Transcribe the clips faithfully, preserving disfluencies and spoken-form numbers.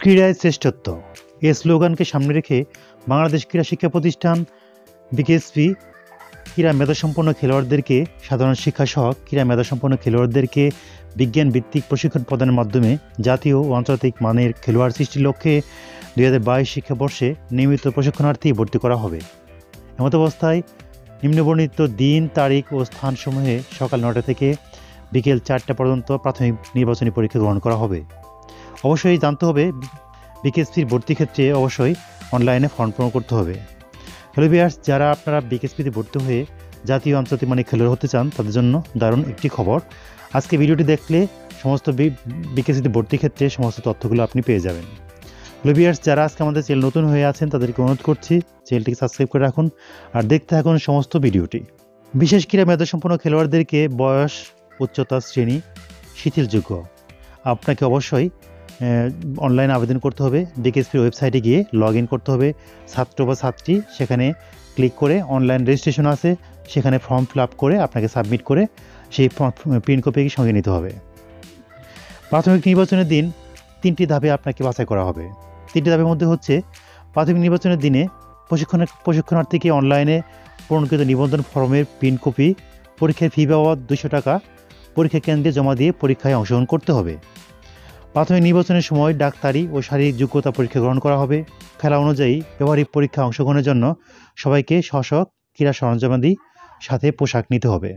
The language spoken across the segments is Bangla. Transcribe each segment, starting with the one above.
ক্রীড়ায় শ্রেষ্ঠত্ব এই স্লোগানকে সামনে রেখে বাংলাদেশ ক্রীড়া শিক্ষা প্রতিষ্ঠান বিকেএসপি ক্রীড়া মেধাসম্পন্ন খেলোয়াড়দেরকে সাধারণ শিক্ষাসহ ক্রীড়া মেধাসম্পন্ন খেলোয়াড়দেরকে বিজ্ঞান ভিত্তিক প্রশিক্ষণ প্রদানের মাধ্যমে জাতীয় ও আন্তর্জাতিক মানের খেলোয়াড় সৃষ্টির লক্ষ্যে দুই হাজার বাইশ শিক্ষাবর্ষে নিয়মিত প্রশিক্ষণার্থী ভর্তি করা হবে। এমত অবস্থায় নিম্নবর্ণিত দিন, তারিখ ও স্থানসমূহে সকাল নটা থেকে বিকেল চারটা পর্যন্ত প্রাথমিক নির্বাচনী পরীক্ষা গ্রহণ করা হবে। অবশ্যই জানতে হবে বিকেএসপির ভর্তি ক্ষেত্রে অবশ্যই অনলাইনে ফর্ম পূরণ করতে হবে। হ্যালো ভিউয়ার্স, যারা আপনারা বিকেএসপিতে ভর্তি হয়ে জাতীয় আন্তর্জাতিক মানের খেলোয়াড় হতে চান তাদের জন্য দারুণ একটি খবর। আজকে ভিডিওটি দেখলে সমস্ত বিকেএসপিতে ভর্তি ক্ষেত্রে সমস্ত তথ্যগুলো আপনি পেয়ে যাবেন। হ্যালো ভিউয়ার্স, যারা আজকে আমাদের চ্যানেল নতুন হয়ে আছেন তাদেরকে অনুরোধ করছি চ্যানেলটিকে সাবস্ক্রাইব করে রাখুন আর দেখতে থাকুন সমস্ত ভিডিওটি। বিশেষ ক্রীড়া মেধাসম্পন্ন খেলোয়াড়দেরকে বয়স, উচ্চতা, শ্রেণী শিথিলযোগ্য। আপনাকে অবশ্যই অনলাইনে আবেদন করতে হবে। বিকেএসপির ওয়েবসাইটে গিয়ে লগ ইন করতে হবে। ছাত্র বা ছাত্রী সেখানে ক্লিক করে অনলাইন রেজিস্ট্রেশন আছে, সেখানে ফর্ম ফিল আপ করে আপনাকে সাবমিট করে সেই প্রিন্ট কপি সঙ্গে নিতে হবে। প্রাথমিক নির্বাচনের দিন তিনটি ধাপে আপনাকে বাছাই করা হবে। তিনটি ধাপের মধ্যে হচ্ছে প্রাথমিক নির্বাচনের দিনে প্রশিক্ষণের প্রশিক্ষণার্থীকে অনলাইনে পূরণকৃত নিবন্ধন ফর্মের প্রিন্ট কপি, পরীক্ষার ফি বাবদ দুশো টাকা পরীক্ষা কেন্দ্রে জমা দিয়ে পরীক্ষায় অংশগ্রহণ করতে হবে। প্রাথমিক নির্বাচনের সময় ডাক্তারি ও শারীরিক যোগ্যতা পরীক্ষা গ্রহণ করা হবে। খেলা অনুযায়ী ব্যবহারিক পরীক্ষা অংশগ্রহণের জন্য সবাইকে স্ব স্ব ক্রীড়া সরঞ্জামাদি সাথে পোশাক নিতে হবে।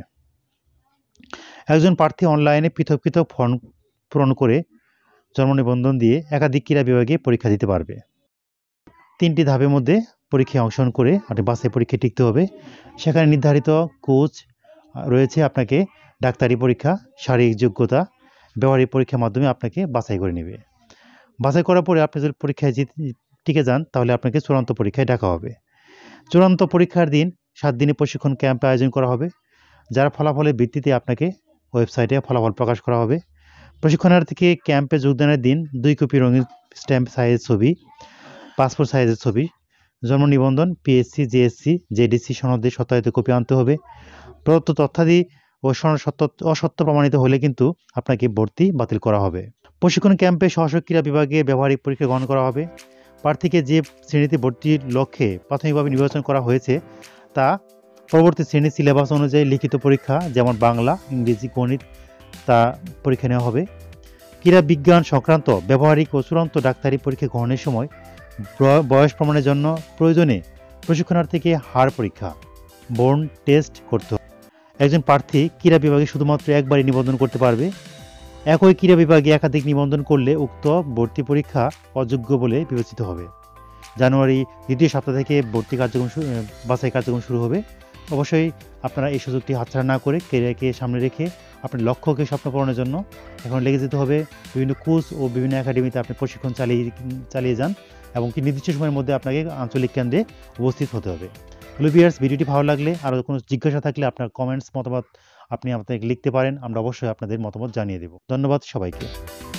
একজন প্রার্থী অনলাইনে পৃথক পৃথক ফর্ম পূরণ করে জন্ম নিবন্ধন দিয়ে একাধিক ক্রীড়া বিভাগে পরীক্ষা দিতে পারবে। তিনটি ধাপের মধ্যে পরীক্ষায় অংশগ্রহণ করে আপনি বাছাই পরীক্ষায় টিকতে হবে। সেখানে নির্ধারিত কোচ রয়েছে, আপনাকে ডাক্তারি পরীক্ষা, শারীরিক যোগ্যতা, ব্যবহারিক পরীক্ষার মাধ্যমে আপনাকে বাছাই করে নেবে। বাছাই করার পরে আপনি যদি পরীক্ষায় টিকে যান তাহলে আপনাকে চূড়ান্ত পরীক্ষায় ডাকা হবে। চূড়ান্ত পরীক্ষার দিন সাত দিনের প্রশিক্ষণ ক্যাম্পে আয়োজন করা হবে, যার ফলাফলের ভিত্তিতে আপনাকে ওয়েবসাইটে ফলাফল প্রকাশ করা হবে। প্রশিক্ষণার্থীকে ক্যাম্পে যোগদানের দিন দুই কপি রঙিন স্ট্যাম্প সাইজের ছবি, পাসপোর্ট সাইজের ছবি, জন্ম নিবন্ধন, পিএসসি, জেএসসি, জেডিসি সনদের সত্যায়িত কপি আনতে হবে। প্রদত্ত তথ্যাদি ও সনদ সত্য অসত্য প্রমাণিত হলে কিন্তু আপনাকে ভর্তি বাতিল করা হবে। প্রশিক্ষণ ক্যাম্পে সহসা ক্রীড়া বিভাগে ব্যবহারিক পরীক্ষা গ্রহণ করা হবে। প্রার্থীকে যে শ্রেণীতে ভর্তির লক্ষ্যে প্রাথমিকভাবে নির্বাচন করা হয়েছে তা পরবর্তী শ্রেণীর সিলেবাস অনুযায়ী লিখিত পরীক্ষা যেমন বাংলা, ইংরেজি, গণিত তা পরীক্ষা নেওয়া হবে। ক্রীড়া বিজ্ঞান সংক্রান্ত ব্যবহারিক ও চূড়ান্ত ডাক্তারি পরীক্ষা গ্রহণের সময় বয়স প্রমাণের জন্য প্রয়োজনে প্রশিক্ষণার্থীকে হাড় পরীক্ষা, বোন টেস্ট করতে হবে। একজন প্রার্থী ক্রীড়া বিভাগে শুধুমাত্র একবারই নিবন্ধন করতে পারবে। একই ক্রীড়া বিভাগে একাধিক নিবন্ধন করলে উক্ত ভর্তি পরীক্ষা অযোগ্য বলে বিবেচিত হবে। জানুয়ারি দ্বিতীয় সপ্তাহ থেকে ভর্তি কার্যক্রম বাছাই কার্যক্রম শুরু হবে। অবশ্যই আপনারা এই সুযোগটি হাতছাড়া না করে ক্যারিয়ারকে সামনে রেখে আপনার লক্ষ্যকে স্বপ্ন পূরণের জন্য এখন লেগে যেতে হবে। বিভিন্ন কোচ ও বিভিন্ন একাডেমিতে আপনি প্রশিক্ষণ চালিয়ে চালিয়ে যান এবং কি নির্দিষ্ট সময়ের মধ্যে আপনাকে আঞ্চলিক কেন্দ্রে উপস্থিত হতে হবে। হ্যালো ভিউয়ার্স, ভিডিওটি ভালো লাগলে আরও কোনো জিজ্ঞাসা থাকলে আপনার কমেন্টস মতামত আপনি আমাদেরকে লিখতে পারেন, আমরা অবশ্যই আপনাদের মতামত জানিয়ে দেব। ধন্যবাদ সবাইকে।